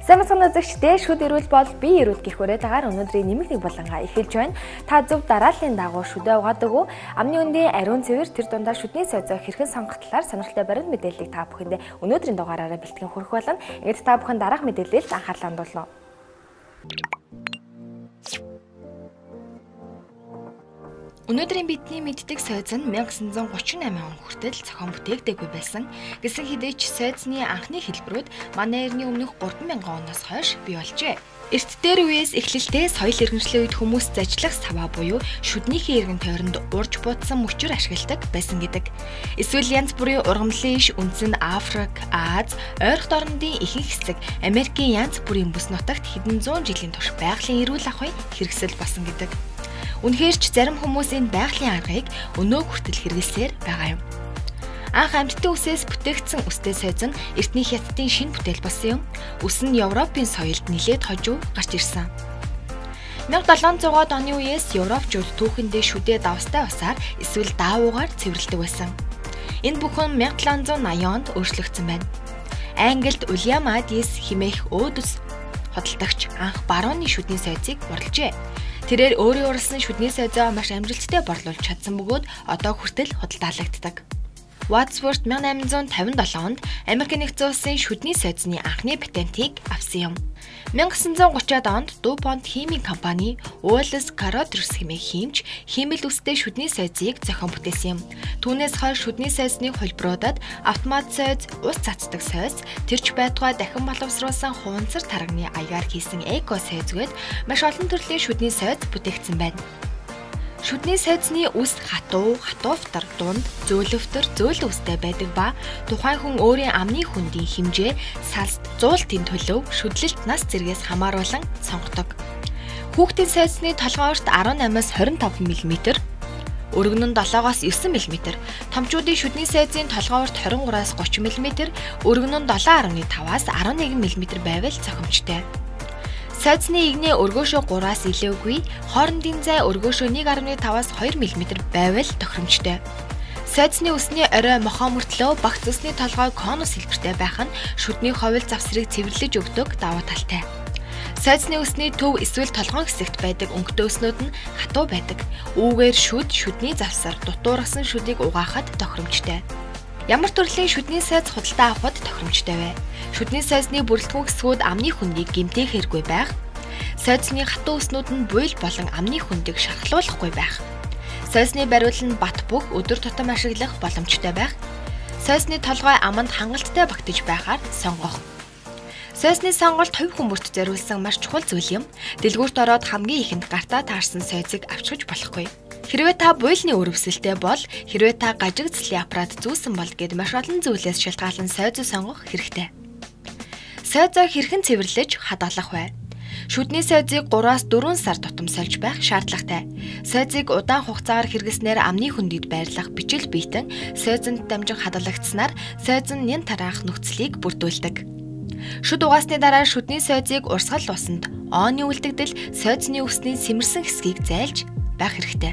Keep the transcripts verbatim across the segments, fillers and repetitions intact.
Сайн мэцхан үзэгчдээ шүд ирүүл бол би ирүүл гэх үрэтагаар өнөөдрийн нэмэг нэг болонгаа эхэлж байна. Та зөв дарааллын дагуу шүдээ угаадаг уу? Амны үндийн ариун цэвэр тэр дундаа шүдний цайзоо хэрхэн сонгох талаар сонирхолтой баримт мэдээллийг та бүхэндээ өнөөдрийн дугаараараа бэлтгэн хүргэх болно. Ингээд та бүхэн дараах мэдээлэлд анхаарлаа хандуулна. Өнөөдрийн бидний мэддэг сойз нь мянга санаа зам гучин восемь он хүртэл зохион бүтээгдээгүй байсан. Гэсэн хэдий ч сойзны анхны хэлбэрүүд манай эртний өмнөх гурван мянган оноос хойш бий болжээ. Эрт дээр үеэс эхлэлдээ соёл иргэншлийн үед хүмүүс зажлах саваа буюу шүднийхээ эргэн тойронд урж буудсан мөчөр ашигладаг байсан гэдэг. Эсвэл янз бүрийн ургамлын иш үндсэн Африк, Аз, ойрхон орнуудын ихэнх хэсэг, Америкийн янз бүрийн бүс нутагт хэдэн зуун жилийн турш байгалийн эрүүл ахуйн хэрэгсэл болсон гэдэг. Үнэхээр ч зарим хүмүүс энэ байгалийн аргыг өнөө хүртэл хэрэглэсээр байгаа юм. Анх амьтдын үсээс бүтээгдсэн үстэй сойз нь эртний хятадын шинэ бүтээл болсон юм. Үс нь Европын соёлд нэлээд хожуу гарч ирсэн. мянга долоон зууны оны үеэс Европчууд түүхэндээ шүдээ давстай усаар эсвэл даавуугаар цэвэрлэдэг байсан. Энэ бүхэн мянга долоон зуун наян онд өөрчлөгдсөн байна. Англид Уильям Адис хэмээх өөдөс хөдөлтөгч анх барууны шүдний сойзыг борлжээ. Тэрээр өөрийн уралсан шүдний сойзоо маш амжилттай борлуулж чадсан бөгөөд одоо хүртэл худалдаалагддаг. Wadsworth мянга найман зуун тавин долоон онд Америк нэгдсэн улсын шүдний сойзны анхны патентийг авсан юм. мянга гэсэн зуун гуравчаад онд DuPont химийн компани Wallace Carothers хэмээх химч хиймэл үстэй шүдний сойзыг зохион бүтээсэн юм. Түүнээс хойш шүдний сойзны хөлбөрүүдэд автомат сойз, ус цацдаг сойз, тэрч байтугай дахин боловсруулсан хуванцар тарганы аягаар хийсэн эко сойзгээд маш олон төрлийн шүдний сойз бүтээгдсэн байна. Шүдний сойзны үс хатуу, хатууфтар, дунд, зөөлөвтөр, зөөлөн үстэй байдаг ба тухайн хүн өөрийн амны хүндийн хэмжээ, салст, зуултын төлөв, шүдлэлт нас зэргээс хамааруулан сонгодог. Хүүхдийн сойзны толгойн урт арван намаас хорин тав миллиметр, өргөн нь долоогоос девять миллиметр, томчуудын шүдний сойзын толгойн урт двадцать гураваас тридцать миллиметр, өргөн нь seven point five-аас eleven миллиметр байвал зохимжтой. Сойзны игнээ өргөөшөө тhree-аас илүүгүй, хоорондын зай өргөөшөө one point five-аас two миллиметр байвал тохиромжтой. Сойзны үсний орой мохоо мөртлөө багц үсний толгой конус хэлбэртэй байх нь шүдний ховл завсрыг цэвэрлэж өгдөг давуу талтай. Сойзны үсний төв эсвэл толгойн хэсэгт байдаг өнгөтэй үснүүд нь хатуу байдаг. Үүгээр шүд шүдний завсар дутуургасан шүдийг угаахад тохиромжтой. Ямар төрлийн шүдний сойз худалдаа авахд тохиромжтой вэ? Шүдний сойзны бүрэлдэхүүн хэсгүүд амны хүндийг гэмтээхэргүй байх. Сойзны хатуу үснүүд нь буйл болон амны хүндийг шархлуулахгүй байх. Сойзны бариул нь бат бөх өдөр тутам ашиглах боломжтой байх. Сойзны толгой аманд хангалттай багтаж байхаар сонгох. Сойзны сонголт хувь хүмүүст зориулсан маш чухал зүйл юм. Дэлгүүрт ороод хамгийн ихэнд гартаа таарсан сойзыг авчиж болохгүй. Хэрвээ та буйлны өрөвсөлтэй бол хэрвээ та гажиг цэслийн аппарат зүүсэн бол гэд маш олон зүйлээс шалтгаалan сойзоо сонгох хэрэгтэй. Сойзоо хэрхэн цэвэрлэж хадгалах вэ? Шүдний сойзыг three-аас four сар тутам сольж байх шаардлагатай. Сойзыг удаан хугацаагаар хэрэглэснээр амны хүндэд байрлах бичил биетэн сойзонд дамжин хадгалагдсанаар сойз нь нян тараах нөхцөлийг бүрдүүлдэг. Шүд угаасны дараа шүдний сойзыг урсгал усандооны үлдэгдэл сойзны үсний сэмэрсэн хэсгийг зайлж байх хэрэгтэй.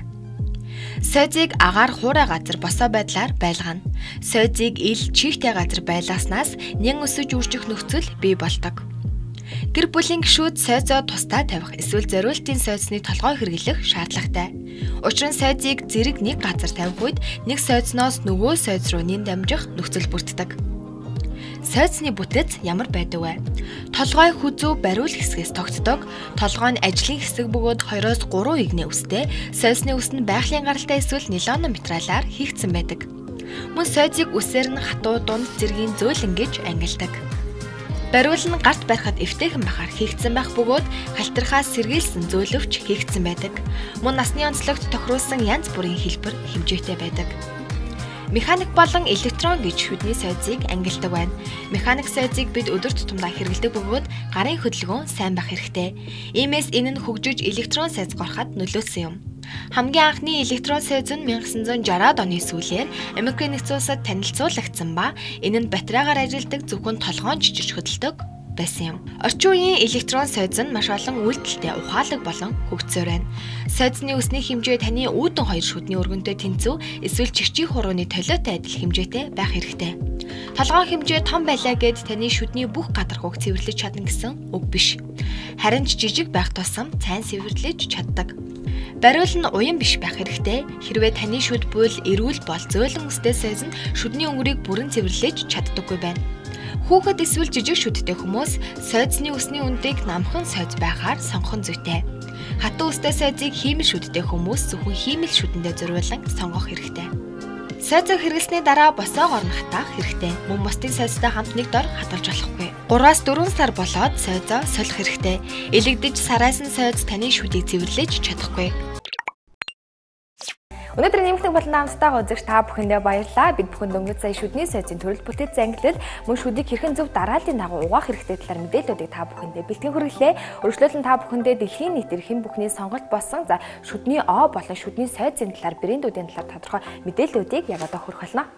Сойзыг агаар хуурай газар босоо байдлаар байлгана. Сойзыг ил чихтэй газар байлгаснаас нян өсөж үржих нөхцөл бий болдог. Гэр бүлийн гишүүд сойзоо тусдаа тавих эсвэл зориултын сойзны толгой хэрэглэх шаардлагатай. Учир нь сойзыг зэрэг нэг газар тавих үед нэг сойзноос нөгөө сойз руу нэн дамжих нөхцөл бүрддэг. Сойзны бүтэц ямар байдаг вэ? Толгой хүзүү бариул хэсгээс тогтдог. Толгой нь ажлын хэсэг бөгөөд two-оос three игнээ үстэй. Сойзны үс нь байгалийн гаралтай эсвэл нилоны материалаар хийгдсэн байдаг. Мөн сойзыг үсээр нь хатуу дунд зэргийн зөөлөн гэж ангилдаг. Бариул нь гарт барихад эвтэйхэн бахаар хийгдсэн байх бөгөөд халтрахаас сэргийлсэн зөөлөвч хийгдсэн байдаг. Мөн насны онцлогт тохируулсан янз бүрийн хэлбэр хэмжээтэй байдаг. Механик болон электрон гэж шүдний сойзыг ангилдаг байна. Механик сойзыг бид өдөр тутамдаа хэрэглэдэг бөгөөд гарын хөдөлгөөн сайн байх хэрэгтэй. Иймээс энэ нь хөгжиж электрон сойз гороход нөлөөсөн юм. Хамгийн анхны электрон сойз нь nineteen sixty-аад оны сүүлээр Америк нэгдсэн улсад танилцуулагдсан ба энэ нь батарейгаар ажилладаг зөвхөн толгойн жижиг хөдөлдөг байсан юм. Орчин үеийн электрон сойз нь маш олон үйлдэлтэй ухаалаг болон хөгжсөөр байна. Сойзны өсний хэмжээ таны үүдэн хоёр шүдний өргөнтэй тэнцүү эсвэл чихчийн хурууны толиотой адил хэмжээтэй байх хэрэгтэй. Толгойн хэмжээ том байлаа гэд таны шүдний бүх гадаргууг цэвэрлэж чадна гэсэн үг биш. Харин ч жижиг байх тусам цайн цэвэрлэж чаддаг. Бариул нь уян биш байх хэрэгтэй. Хэрвээ таны шүд буйл эрүүл бол зөөлөн өстэй сойз нь шүдний өнгөрийг бүрэн цэвэрлэж чаддаггүй байна. Хүүхэд эсвэл жижиг шүдтэй хүмүүс сойзны өсний үндийг намхан сойз байхаар сонгох зүйтэй. Хатуу өстэй сойзыг хиймэл шүдтэй хүмүүс зөвхөн хиймэл шүдэндээ зориулан сонгох хэрэгтэй. Сойзог хэрэглэсний дараа босоогоор нь хатаах хэрэгтэй. Мөн бусдын сойзтой хамт нэг дор хадгалж болохгүй. гураас дөрвөн сар болоод сойзоо солих хэрэгтэй. Илэгдэж сараасан сойз таны шүдийг цэвэрлэж чадахгүй. Өнөөдрийн нэмэлт болон хамтдаа үзэгч та бүхэндээ баярлалаа. Бид бүхэнд өнгөрсөн сая шүдний сойзын төрөл бүтээц ангилал мөн шүдийг хэрхэн зөв дарааллын дагуу угаах хэрэгтэй талаар мэдээллүүдийг та бүхэндээ бэлтгэн хүргэлээ. Өргөжлөлтөнд та бүхэндээ дэлхийн нийтээр хэн бүхний сонголт болсон за шүдний О болон шүдний сойзын талаар брэндүүдийн талаар тодорхой мэдээллүүдийг яг одоо хүргэх болно.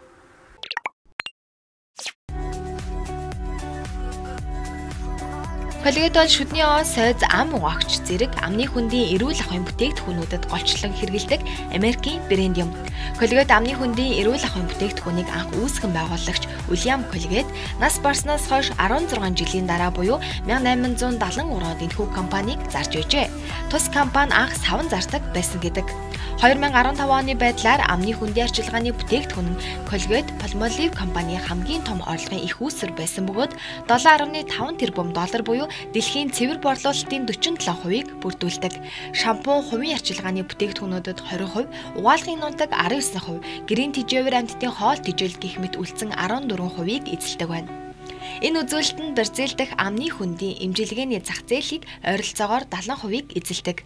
Колгейд бол шүдний О, сойз, ам угаагч зэрэг амны хүндийн эрүүл ахуйн бүтээгдэхүүнүүдэд голчлон хэрэглэдэг Америкийн брэнд юм. Колгейд амны хүндийн эрүүл ахуйн бүтээгдэхүүнийг анх үүсгэн байгуулагч Уильям Колгейд нас барсноос хойш арван зургаан жилийн дараа буюу мянга найман зуун дагалан онд энэхүү компанийг зарж байжээ. Тус компани анх саван зардаг байсан гэдэг. хоёр мянга арван таван оны байдлаар амны хүндийн арчилгааны бүтээгдэхүүн нь Colgate Palmolive компанийн хамгийн том орлогын их үүсвэр байсан бөгөөд долоо нөлөө таван тэрбум доллар буюу дэлхийн цэвэр борлуулалтын дөрвөн долоо хувийг бүрдүүлдэг. Шампунь, хувийн арчилгааны бүтээгдэхүүнүүдэд двадцать хувь, угаалгын нундаг арван девять хувь, гэрийн тэжээвэр амьтдын хоол тэжээл гэх мэт үлдсэн арван дөрвөн хувийг эзэлдэг байна. Энэ үзүүлэлт нь Бразил дахь амны хүндийн эмчилгээний зах зээлийг ойролцоогоор дагалан хувийг эзэлдэг.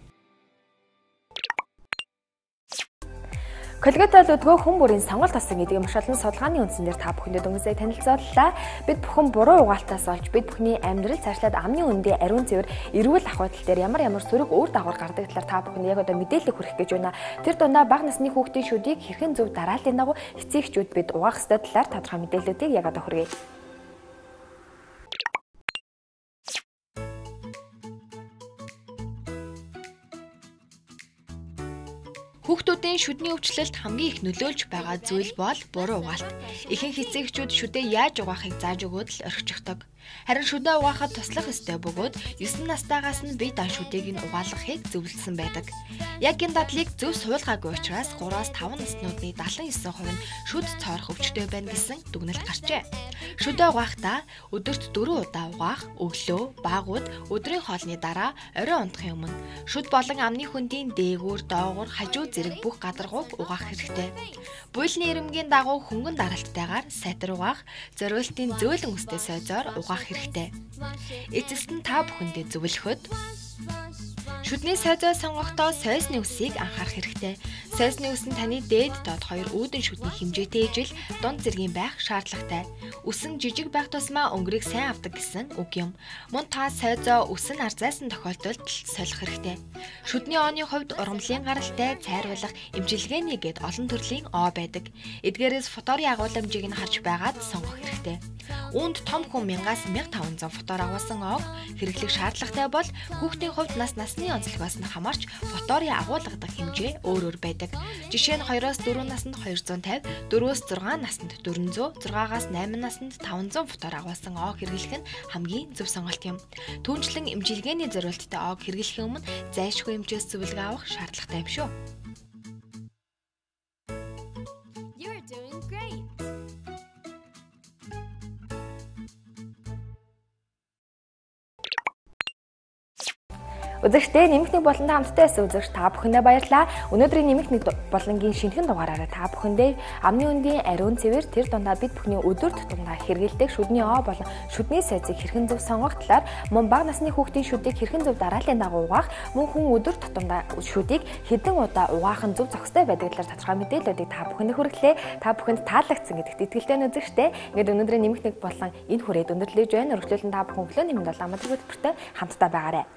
Colgate бол өдгөө хүн бүрийн сонголт тасан гэдэг маш олон судалгааны үндсэн дээр та бүхэндээ дөнгөсөө танилцууллаа. Бид бүхэн буруу угаалтаас олж бид бүхний амьдрал цаашлаад амны үндийн ариун цэвэр эрүүл ах байдал дээр ямар ямар сөрөг үр дагавар гардаг талаар та бүхэнд яг одоо мэдээлэл хүргэх гэж байна. Тэр дундаа бага насны хүүхдийн шүдийг хэрхэн зөв дарааллын дагуу эцэгчүүд бид угаах ёстой талаар тодорхой мэдээллүүдийг яг одоо хүргэе. Хүүхдүүдийн шүдний өвчлөлт хамгийн их нөлөөлж байгаа зүйл бол буруу угаалт. Ихэнх эцэгчүүд шүдээ яаж угаахыг зааж өгөөд л орхичихдог. Харин шүдээ угаахад туслах ёстой бөгөөд девять настайгаас нь бие даан шүдээг нь угаалгахыг зөвлөсөн байдаг. Яг энэ дадлыг зөв суулгаагүй учраас гураас таван наснуудны дагалан девять хувь нь шүд цоорох өвчтөй байна гэсэн дүгнэлт гарчээ. Шүдээ угаахдаа өдөрт дөрвөн удаа угаах, өглөө, баагууд, өдрийн хоолны дараа, орой унтахын өмнө шүд болон амны хүндийн дээгүүр, доогуур, хажуу зэрэг бүх гадаргууг угаах хэрэгтэй. Буйлны ирэмгийн дагуу хөнгөн даралттайгаар сайтар угаах, зориултын зөөлөн өстэй сойзоор угаах хэрэгтэй. Эцэст нь та бүхэндээ зөвлөхөд шүдний сойзоо сонгохдоо сойзны үсийг анхаарах хэрэгтэй. Сойзны үс нь таны дээд доод хоёр үүдэн шүдний хэмжээтэй ижил дунд зэргийн байх шаардлагатай. Үс нь жижиг байх тусмаа өнгөрийг сайн авдаг гэсэн үг юм. Мөн та сойзоо үс нь арзаасан тохиолдолд солих хэрэгтэй. Шүдний О-ны хувьд ургамлын гаралтай, цайруулах, эмчилгээний гэд олон төрлийн О байдаг. Эдгээрээс фотори агуулмжийг нь харж байгаад сонгох хэрэгтэй. Үүнд том хүн мянгаас мянга таван зуун фотор агуулсан О-г хэрэглэх шаардлагатай бол хүүхдийн хувьд нас насны онцлогоос нь хамаарч фотори агуулгадаг хэмжээ өөр өөр байдаг. Жишээ нь двоёроос дөрвөн наснд двести пятьдесят, дөрвөөс зургаан наснд дөрвөнзөө, зургаагаас найман наснд таван зуун фотор агуулсан О-г хэрэглэх нь хамгийн зөв сонголт юм. Түүнчлэн эмчилгээний зориулттай О-г хэрэглэхийн өмнө зайлшгүй эмчээс зөвлөгөө авах шаардлагатай юм шүү. Үзэгчдээ нэмэх нэг болонд хамтдаа байсан үзэгч та бүхэндээ баярлалаа. Өнөөдрийн нэмэх нэг болонгийн шинэхэн дугаараараа та бүхэндээ амны үндийн ариун цэвэр тэр дундаа бид бүхний өдөр тутамдаа хэрэгэлдэг шүдний О болон шүдний сойзыг хэрхэн зөв сонгох талаар мөн бага насны хүүхдийн шүдийг хэрхэн зөв дарааллын дагуу угаах, мөн хүн өдөр тутамдаа шүдийг хэдэн удаа угаах нь зөв зохистой байдаг талаар тодорхой мэдээллүүдийг та бүхэнд хүргэлээ. Та бүхэнд таалагдсан гэдэгт итгэлтэй үзэгчдээ ингээд өнөөдрийн нэмэх нэг болон энэ хүрээд өндөрлөж байна. Өргөжлөлтөнд та бүхэн өглөө нэмэнд бол амт хөтөлбөртэй хамтдаа байгаарай.